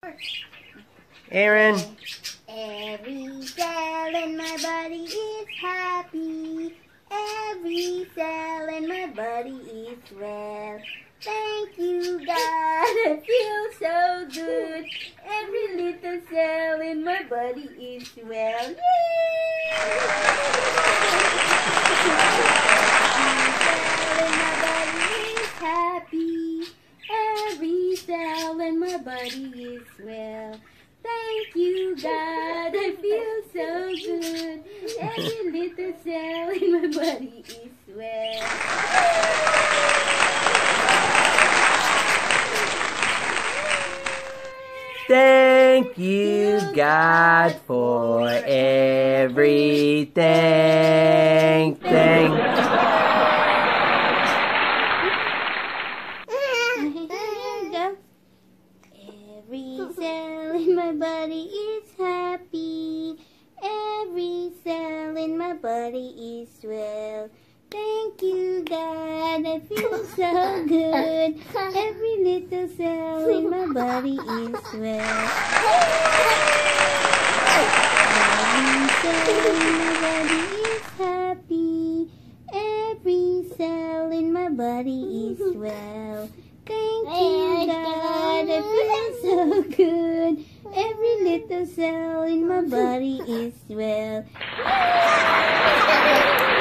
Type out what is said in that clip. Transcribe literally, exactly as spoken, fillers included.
Aaron. Every cell in my body is happy. Every cell in my body is well. Thank you, God. I feel so good. Every little cell in my body is well. Yay! Every cell in my body is well. Thank you, God. I feel so good. Every little cell in my body is well. Thank you, God, for everything. Thank Every cell in my body is happy. Every cell in my body is well. Thank you, God. I feel so good. Every little cell in my body is well. Every cell in my body is happy. Every cell in my body is well. Thank you, God. I feel so good. Every little cell in my body is well.